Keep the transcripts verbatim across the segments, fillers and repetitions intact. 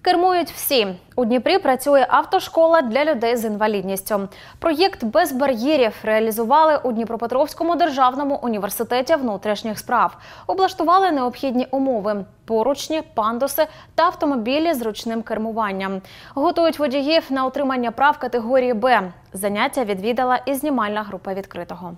Кермують всі. У Дніпрі працює автошкола для людей з інвалідністю. Проєкт «Без бар'єрів» реалізували у Дніпропетровському державному університеті внутрішніх справ. Облаштували необхідні умови – поручні, пандуси та автомобілі з ручним кермуванням. Готують водіїв на отримання прав категорії «Б». Заняття відвідала і знімальна група «Відкритого».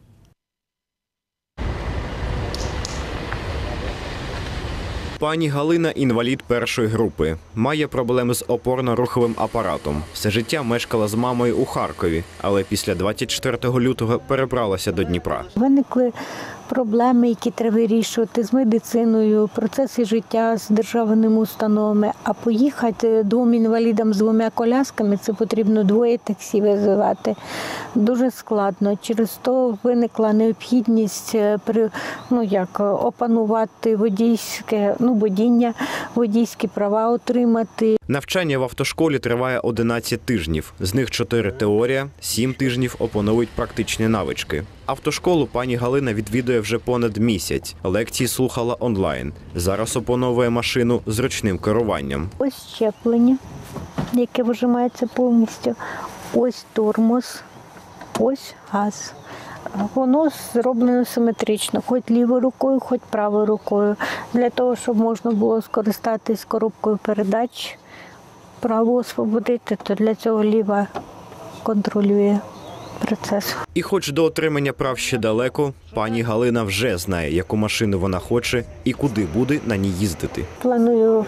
Пані Галина – інвалід першої групи. Має проблеми з опорно-руховим апаратом. Все життя мешкала з мамою у Харкові, але після двадцять четвертого лютого перебралася до Дніпра. Виникли проблеми, які треба вирішувати з медициною, процеси життя з державними установами. А поїхати двом інвалідам з двома колясками – це потрібно двоє таксі визивати. Дуже складно. Через то виникла необхідність ну, як, опанувати водійське, ну, водіння, водійські права отримати. Навчання в автошколі триває одинадцять тижнів. З них чотири теорія, сім тижнів опановують практичні навички. Автошколу пані Галина відвідує вже понад місяць. Лекції слухала онлайн. Зараз опановує машину з ручним керуванням. Ось щеплення, яке вижимається повністю. Ось тормоз, ось газ. Воно зроблено симетрично, хоч лівою рукою, хоч правою рукою. Для того, щоб можна було скористатись коробкою передач, праву освободити, то для цього ліва контролює процес. І хоч до отримання прав ще далеко, пані Галина вже знає, яку машину вона хоче і куди буде на ній їздити. Планую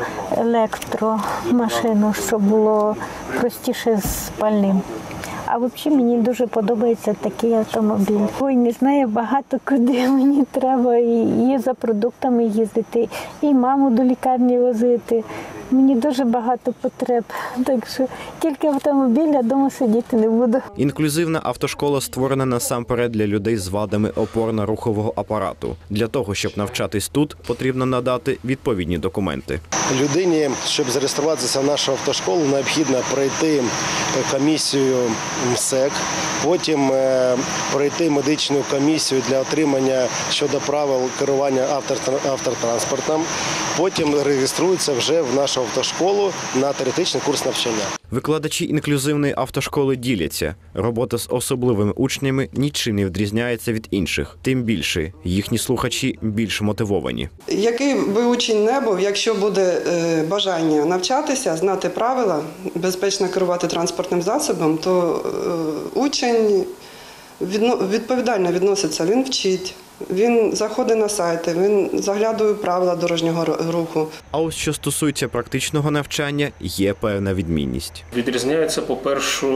електромашину, щоб було простіше з пальним. А взагалі мені дуже подобається такий автомобіль. Ой, не знаю багато куди мені треба і за продуктами їздити, і маму до лікарні возити. Мені дуже багато потреб, так що тільки автомобіль, а вдома сидіти не буду. Інклюзивна автошкола створена насамперед для людей з вадами опорно-рухового апарату. Для того, щоб навчатись тут, потрібно надати відповідні документи. Людині, щоб зареєструватися в нашу автошколу, необхідно пройти комісію МСЕК, потім пройти медичну комісію для отримання щодо правил керування автотранспортом, потім реєструється вже в нашу автошколу на теоретичний курс навчання. Викладачі інклюзивної автошколи діляться. Робота з особливими учнями нічим не відрізняється від інших. Тим більше, їхні слухачі більш мотивовані. Який би учень не був, якщо буде бажання навчатися, знати правила, безпечно керувати транспортним засобом, то учень відповідально відноситься, він вчить. Він заходить на сайти, він заглядає правила дорожнього руху. А ось що стосується практичного навчання, є певна відмінність. Відрізняється, по-перше,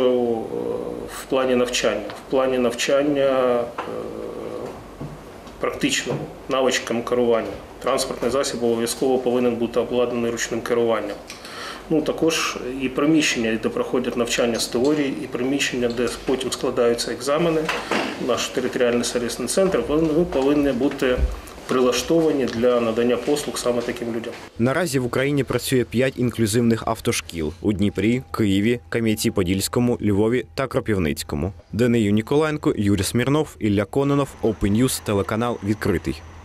в плані навчання. В плані навчання практичному, навичкам керування. Транспортний засіб обов'язково повинен бути обладнаний ручним керуванням. Ну, також і приміщення, де проходять навчання з теорії, і приміщення, де потім складаються екзамени, наш територіальний сервісний центр, вони повинні бути прилаштовані для надання послуг саме таким людям. Наразі в Україні працює п'ять інклюзивних автошкіл – у Дніпрі, Києві, Кам'янці-Подільському, Львові та Кропивницькому. Данию Ніколаєнко, Юрій Смірнов, Ілля Кононов, Open News, телеканал «Відкритий».